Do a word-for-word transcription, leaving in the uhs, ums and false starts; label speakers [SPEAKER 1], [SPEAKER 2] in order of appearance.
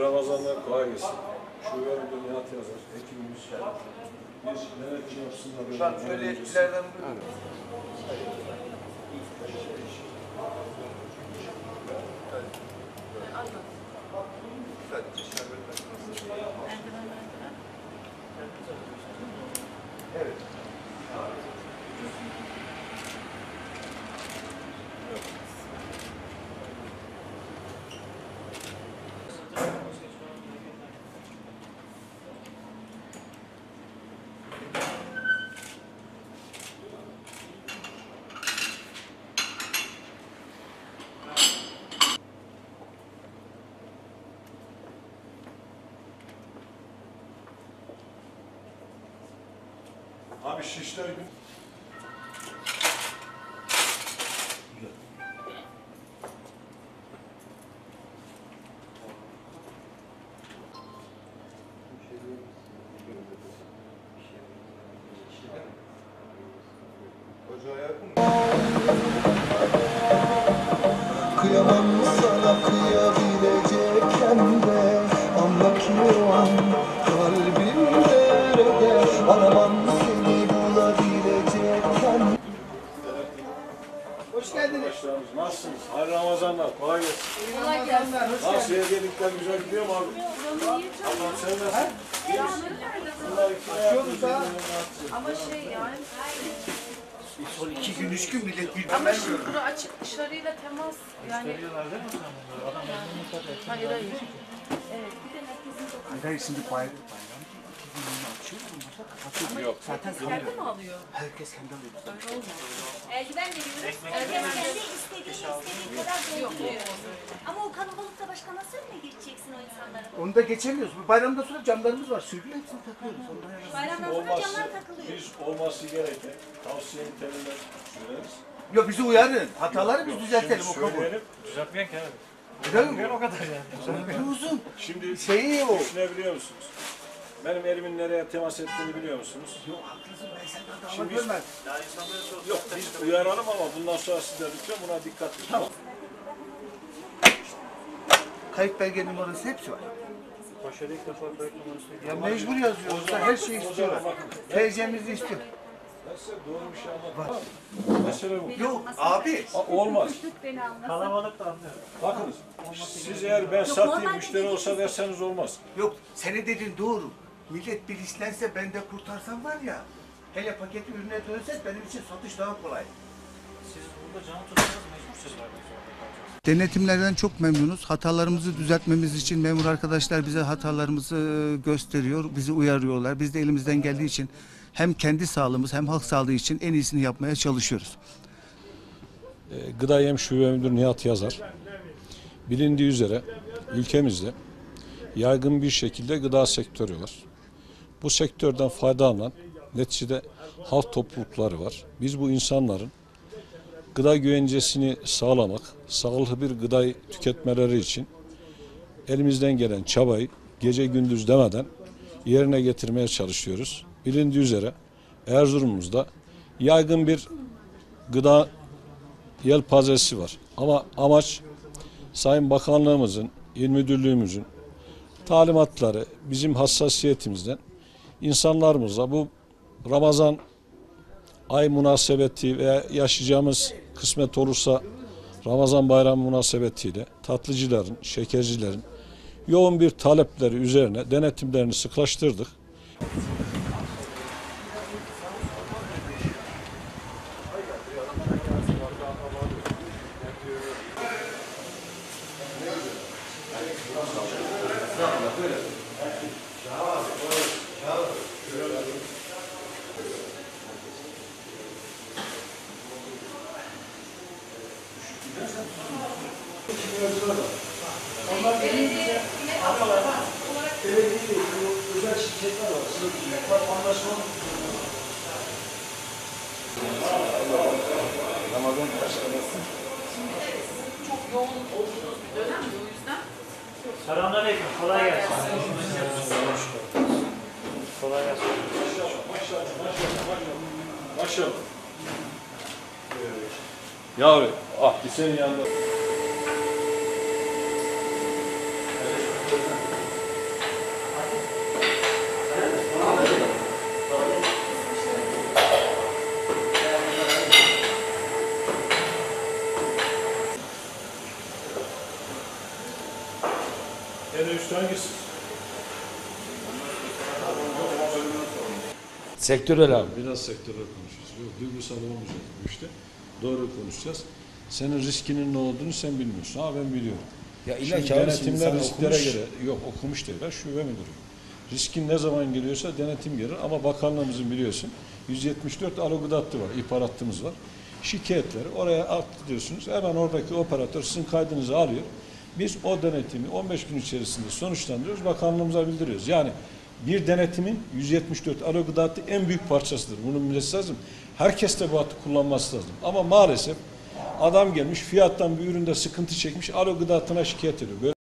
[SPEAKER 1] Ramazanlar kolay gelsin. Şu yorumda Nihat yazar. Ekibimiz var. Bir denetim yapsınlar.
[SPEAKER 2] Şu an şöyle ileriden evet.
[SPEAKER 1] Abi şişler gün.
[SPEAKER 3] Kıyamam sana kıyabilecekken de anla ki o an kalbim nerede aramam seni bulabilecekken.
[SPEAKER 2] Hoş geldiniz.
[SPEAKER 1] Nasılsınız? Hayırlı Ramazanlar. Kolay gelsin.
[SPEAKER 4] Kolay gelsin.
[SPEAKER 1] Nasıl hediyelikler güzel gidiyor mu abi? Allah'ım sen nasılsın? Bunlar iki
[SPEAKER 2] da.
[SPEAKER 4] Ama şey yani.
[SPEAKER 2] Son iki gün, üç gün millet birbirine
[SPEAKER 4] Ama
[SPEAKER 2] görüyor.
[SPEAKER 4] şimdi bura açık dışarıyla temas yani.
[SPEAKER 5] Gösteriyorlar değil mi sen bunları? Adam memnun mutlaka.
[SPEAKER 4] Hayır hayır. Evet. Bir de herkesin dokunması.
[SPEAKER 2] Hayır şimdi bayram bayram iki gününü açıyor ondan kapatıyor.
[SPEAKER 1] Yok.
[SPEAKER 2] Zaten
[SPEAKER 4] Kendi mi alıyor?
[SPEAKER 2] herkes kendi alıyor.
[SPEAKER 4] Öyle olmaz.
[SPEAKER 6] Eldiven veriyoruz. Herkes kendi istediğini istediği kadar
[SPEAKER 4] Yok
[SPEAKER 6] dolduruyor.
[SPEAKER 4] olmaz.
[SPEAKER 6] Ama o kalabalıkta başka nasıl önüne geçeceksin o insanlara?
[SPEAKER 2] Onu da geçemiyoruz. Bu bayramda sonra camlarımız var. Sürgülü hepsini takıyoruz. Ondan yana.
[SPEAKER 6] Bayramdan sonra
[SPEAKER 1] Olmazsa,
[SPEAKER 6] camlar takılıyor.
[SPEAKER 1] biz olması gereken tavsiye niteliğinde söyleriz.
[SPEAKER 2] Yok bizi uyarın. Hataları biz düzeltelim o
[SPEAKER 1] Şimdi
[SPEAKER 2] kabul.
[SPEAKER 1] söyleyelim.
[SPEAKER 5] Düzeltmeyen ki abi.
[SPEAKER 2] Değil mi?
[SPEAKER 5] O kadar yani.
[SPEAKER 2] Bir uzun.
[SPEAKER 1] Şimdi
[SPEAKER 2] Şeyi o.
[SPEAKER 1] düşünebiliyor musunuz? Benim elimin nereye temas ettiğini biliyor musunuz?
[SPEAKER 2] Yok haklısın ben senden daha
[SPEAKER 1] Şimdi
[SPEAKER 2] görmem.
[SPEAKER 1] Yok biz uyaralım ama bundan sonra siz de lütfen buna dikkat edin. Tamam.
[SPEAKER 2] Kayıt belge numarası hepsi var.
[SPEAKER 5] Paşa'da ilk defa kayıt numarası.
[SPEAKER 2] Ya mecbur yazıyoruz da her şeyi istiyorlar. T C'mizi istiyor.
[SPEAKER 1] Ben size doğru bir şey anlatayım. Mesele bu.
[SPEAKER 2] Yok abi.
[SPEAKER 1] Ha, olmaz.
[SPEAKER 5] Kalabalık da anlıyor.
[SPEAKER 1] Bakınız, siz eğer ben satayım müşteri olsa derseniz olmaz.
[SPEAKER 2] Yok seni dedin doğru. Millet bilinçlense ben de kurtarsam var ya. Hele paket ürüne dönsek benim için satış daha kolay.
[SPEAKER 5] Siz burada canı tutsanız mecbur siz vermek zorunda kalacaksınız.
[SPEAKER 7] Denetimlerden çok memnunuz. Hatalarımızı düzeltmemiz için memur arkadaşlar bize hatalarımızı gösteriyor, bizi uyarıyorlar. Biz de elimizden geldiği için hem kendi sağlığımız hem halk sağlığı için en iyisini yapmaya çalışıyoruz.
[SPEAKER 1] Gıda Yem Şube Müdürü Nihat Yazar, bilindiği üzere ülkemizde yaygın bir şekilde gıda sektörü var. Bu sektörden faydalanan neticede halk toplulukları var. Biz bu insanların gıda güvencesini sağlamak, sağlıklı bir gıdayı tüketmeleri için elimizden gelen çabayı gece gündüz demeden yerine getirmeye çalışıyoruz. Bilindiği üzere Erzurum'umuzda yaygın bir gıda yelpazesi var. Ama amaç Sayın Bakanlığımızın, İl Müdürlüğümüzün talimatları bizim hassasiyetimizden insanlarımıza bu Ramazan ay münasebeti veya yaşayacağımız kısmet olursa Ramazan bayramı münasebetiyle tatlıcıların, şekercilerin yoğun bir talepleri üzerine denetimlerini sıklaştırdık.
[SPEAKER 3] Onlar belediye belediye özel şirketler var. Sınıf anlaşma.
[SPEAKER 2] Ramazan başlaması.
[SPEAKER 4] Çok yoğun olduğunuz bir dönem de o yüzden.
[SPEAKER 5] Selamünaleyküm. Kolay gelsin. Kolay gelsin.
[SPEAKER 1] Maşallah, maşallah, maşallah. Yavru, ah bir senin yanında.
[SPEAKER 8] Sektörel abi.
[SPEAKER 1] Biraz sektörel konuşacağız. Yok, duygusal olmayacak bu işte. Doğru konuşacağız. Senin riskinin ne olduğunu sen bilmiyorsun. Ha ben biliyorum.
[SPEAKER 8] Ya illa
[SPEAKER 1] Şimdi
[SPEAKER 8] ki abi,
[SPEAKER 1] denetimler
[SPEAKER 8] insan
[SPEAKER 1] risklere
[SPEAKER 8] okumuş.
[SPEAKER 1] göre, yok okumuş değil, ha, şube müdürü. Riskin ne zaman geliyorsa denetim gelir ama bakanlığımızın biliyorsun yüz yetmiş dört alo gıda hattı var, ihbar hattımız var. Şikayetleri oraya atlıyorsunuz. Hemen oradaki operatör sizin kaydınızı alıyor. Biz o denetimi on beş gün içerisinde sonuçlandırıyoruz, bakanlığımıza bildiriyoruz. Yani bir denetimin yüz yetmiş dört alo gıda hattı en büyük parçasıdır. Bunu bilmesi lazım. Herkes de bu hattı kullanması lazım. Ama maalesef adam gelmiş fiyattan bir üründe sıkıntı çekmiş, alo gıda hattına şikayet ediyor. Böyle